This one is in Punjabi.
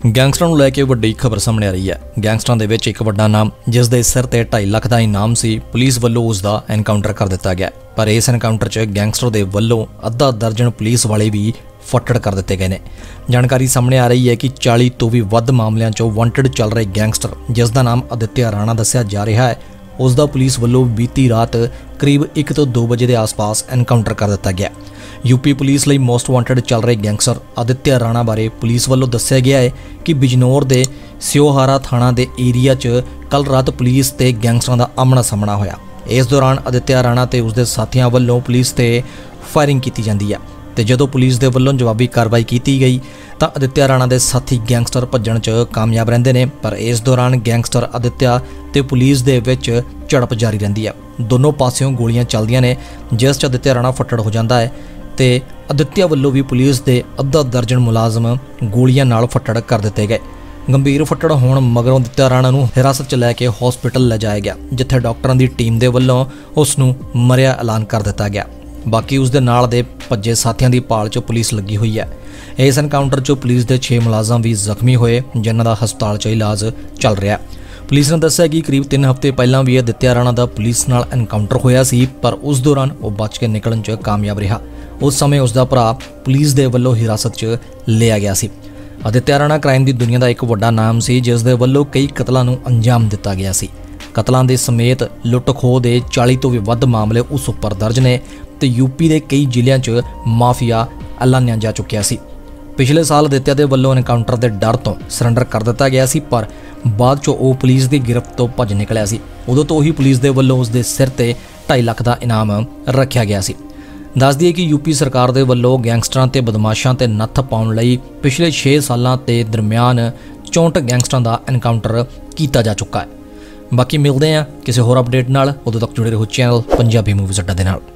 ਗੈਂਗਸਟਰਾਂ ਨੂੰ ਲੈ ਕੇ ਵੱਡੀ ਖਬਰ ਸਾਹਮਣੇ ਆ ਰਹੀ ਹੈ। ਗੈਂਗਸਟਰਾਂ ਦੇ ਵਿੱਚ ਇੱਕ ਵੱਡਾ ਨਾਮ ਜਿਸ ਦੇ ਸਿਰ ਤੇ 2.5 ਲੱਖ ਦਾ ਇਨਾਮ ਸੀ, ਪੁਲਿਸ ਵੱਲੋਂ ਉਸ ਦਾ ਐਨਕਾਊਂਟਰ ਕਰ ਦਿੱਤਾ ਗਿਆ। ਪਰ ਇਸ ਐਨਕਾਊਂਟਰ 'ਚ ਗੈਂਗਸਟਰ ਦੇ ਵੱਲੋਂ ਅੱਧਾ ਦਰਜਨ ਪੁਲਿਸ ਵਾਲੇ ਵੀ ਫੱਟੜ ਕਰ ਦਿੱਤੇ ਗਏ ਨੇ। ਜਾਣਕਾਰੀ ਸਾਹਮਣੇ ਆ ਰਹੀ ਹੈ ਕਿ 40 ਤੋਂ ਵੀ ਵੱਧ ਮਾਮਲਿਆਂ 'ਚੋਂ ਵਾਂਟਡ ਚੱਲ ਰਹੇ ਗੈਂਗਸਟਰ ਜਿਸ ਦਾ ਨਾਮ ਆਦਿਤਿਆ ਰਾਣਾ ਦੱਸਿਆ ਜਾ ਰਿਹਾ ਹੈ, ਉਸ ਦਾ ਪੁਲਿਸ ਵੱਲੋਂ ਬੀਤੀ ਰਾਤ ਕਰੀਬ 1 ਤੋਂ 2 ਵਜੇ ਦੇ ਆਸ-ਪਾਸ ਐਨਕਾਊਂਟਰ ਕਰ ਦਿੱਤਾ ਗਿਆ। यूपी पुलिस ਲਈ ਮੋਸਟ ਵਾਂਟਡ ਚੱਲ ਰਹੇ ਗੈਂਗਸਟਰ ਆਦਿਤਿਆ ਰਾਣਾ ਬਾਰੇ ਪੁਲਿਸ ਵੱਲੋਂ ਦੱਸਿਆ ਗਿਆ ਹੈ ਕਿ ਬਿਜਨੌਰ ਦੇ ਸਿਓਹਾਰਾ ਥਾਣਾ ਦੇ ਏਰੀਆ 'ਚ ਕੱਲ ਰਾਤ ਪੁਲਿਸ ਤੇ ਗੈਂਗਸਟਰਾਂ ਦਾ ਆਮਣਾ ਸਾਹਮਣਾ ਹੋਇਆ। ਇਸ ਦੌਰਾਨ ਆਦਿਤਿਆ ਰਾਣਾ ਤੇ ਉਸਦੇ ਸਾਥੀਆਂ ਵੱਲੋਂ ਪੁਲਿਸ ਤੇ ਫਾਇਰਿੰਗ ਕੀਤੀ ਜਾਂਦੀ ਹੈ ਤੇ ਜਦੋਂ ਪੁਲਿਸ ਦੇ ਵੱਲੋਂ ਜਵਾਬੀ ਕਾਰਵਾਈ ਕੀਤੀ ਗਈ ਤਾਂ ਆਦਿਤਿਆ ਰਾਣਾ ਦੇ ਸਾਥੀ ਗੈਂਗਸਟਰ ਭੱਜਣ 'ਚ ਕਾਮਯਾਬ ਰਹਿੰਦੇ ਨੇ। ਪਰ ਇਸ ਦੌਰਾਨ ਗੈਂਗਸਟਰ ਆਦਿਤਿਆ ਤੇ ਪੁਲਿਸ ਦੇ ਵਿੱਚ ਝੜਪ ਜਾਰੀ ਰਹਿੰਦੀ ਹੈ। ਦੋਨੋਂ ਪਾਸਿਓਂ ਗੋਲੀਆਂ ਚੱਲਦੀਆਂ ਨੇ ਜਿਸ 'ਚ ਆਦਿਤਿਆ ਰਾਣਾ ਫੱਟੜ ਹੋ ਜਾਂਦਾ ਹੈ ਤੇ ਆਦਿਤਿਆ ਵੱਲੋਂ ਵੀ ਪੁਲਿਸ ਦੇ ਅੱਧਾ ਦਰਜਨ ਮੁਲਾਜ਼ਮ ਗੋਲੀਆਂ ਨਾਲ ਫੱਟੜ ਕਰ ਦਿੱਤੇ ਗਏ। ਗੰਭੀਰ ਫੱਟੜ ਹੋਣ ਮਗਰੋਂ ਆਦਿਤਿਆ ਰਾਣਾ ਨੂੰ ਹਿਰਾਸਤ 'ਚ ਲੈ ਕੇ ਹਸਪੀਟਲ ਲਿਜਾਇਆ ਗਿਆ, ਜਿੱਥੇ ਡਾਕਟਰਾਂ ਦੀ ਟੀਮ ਦੇ ਵੱਲੋਂ ਉਸ ਨੂੰ ਮਰਿਆ ਐਲਾਨ ਕਰ ਦਿੱਤਾ ਗਿਆ। ਬਾਕੀ ਉਸ ਦੇ ਨਾਲ ਦੇ ਭੱਜੇ ਸਾਥੀਆਂ ਦੀ ਭਾਲ 'ਚ ਪੁਲਿਸ ਲੱਗੀ ਹੋਈ ਹੈ। ਇਸ ਐਨਕਾਊਂਟਰ 'ਚ ਪੁਲਿਸ ਦੇ 6 ਮੁਲਾਜ਼ਮ ਵੀ ਜ਼ਖਮੀ ਹੋਏ, ਜਿਨ੍ਹਾਂ ਦਾ ਹਸਪਤਾਲ 'ਚ ਇਲਾਜ ਚੱਲ ਰਿਹਾ। ਪੁਲਿਸ ਨੇ ਦੱਸਿਆ ਕਿ ਕਰੀਬ 3 ਹਫ਼ਤੇ ਪਹਿਲਾਂ ਵੀ ਆਦਿਤਿਆ ਰਾਣਾ ਦਾ ਪੁਲਿਸ ਨਾਲ ਐਨਕਾਊਂਟਰ ਹੋਇਆ ਸੀ, ਪਰ ਉਸ ਦੌਰਾਨ ਉਹ ਬਚ ਕੇ ਨਿਕਲਣ 'ਚ ਕਾਮਯਾਬ ਰਿਹਾ। ਉਸ ਸਮੇਂ ਉਸ ਦਾ ਭਰਾ ਪੁਲਿਸ ਦੇ ਵੱਲੋਂ ਹਿਰਾਸਤ 'ਚ ਲਿਆ ਗਿਆ ਸੀ। ਆਦਿਤਿਆ ਰਾਣਾ ਕ੍ਰਾਈਮ ਦੀ ਦੁਨੀਆ ਦਾ ਇੱਕ ਵੱਡਾ ਨਾਮ ਸੀ, ਜਿਸ ਦੇ ਵੱਲੋਂ ਕਈ ਕਤਲਾਂ ਨੂੰ ਅੰਜਾਮ ਦਿੱਤਾ ਗਿਆ ਸੀ। ਕਤਲਾਂ ਦੇ ਸਮੇਤ ਲੁੱਟ-ਖੋਹ ਦੇ 40 ਤੋਂ ਵੀ ਵੱਧ ਮਾਮਲੇ ਉਸ ਉੱਪਰ ਦਰਜ ਨੇ ਤੇ ਯੂਪੀ ਦੇ ਕਈ ਜ਼ਿਲ੍ਹਿਆਂ 'ਚ ਮਾਫੀਆ ਐਲਾਨਿਆ ਜਾ ਚੁੱਕਿਆ ਸੀ। ਪਿਛਲੇ ਸਾਲ ਆਦਿਤਿਆ ਦੇ ਵੱਲੋਂ ਐਨਕਾਊਂਟਰ ਦੇ ਡਰ ਤੋਂ ਸਰੈਂਡਰ ਕਰ ਦਿੱਤਾ ਗਿਆ ਸੀ, ਪਰ ਬਾਅਦ 'ਚੋਂ ਉਹ ਪੁਲਿਸ ਦੀ ਗਿਰਫਤ ਤੋਂ ਭੱਜ ਨਿਕਲਿਆ ਸੀ। ਉਦੋਂ ਤੋਂ ਹੀ ਪੁਲਿਸ ਦੇ ਵੱਲੋਂ ਉਸ ਦੇ ਸਿਰ ਤੇ 2.5 ਲੱਖ ਦਾ ਇਨਾਮ ਰੱਖਿਆ ਗਿਆ ਸੀ। ਦੱਸ ਦਈਏ ਕਿ ਯੂਪੀ ਸਰਕਾਰ ਦੇ ਵੱਲੋਂ ਗੈਂਗਸਟਰਾਂ ਤੇ ਬਦਮਾਸ਼ਾਂ ਤੇ ਨੱਥ ਪਾਉਣ ਲਈ ਪਿਛਲੇ 6 ਸਾਲਾਂ ਦੇ ਦਰਮਿਆਨ 64 ਗੈਂਗਸਟਰਾਂ ਦਾ ਐਨਕਾਊਂਟਰ ਕੀਤਾ ਜਾ ਚੁੱਕਾ ਹੈ। ਬਾਕੀ ਮਿਲਦੇ ਹਾਂ ਕਿਸੇ ਹੋਰ ਅਪਡੇਟ ਨਾਲ, ਉਦੋਂ ਤੱਕ ਜੁੜੇ ਰਹੋ ਚੈਨਲ ਪੰਜਾਬੀ ਮੂਵੀਜ਼ ਅੱਡਾ ਦੇ ਨਾਲ।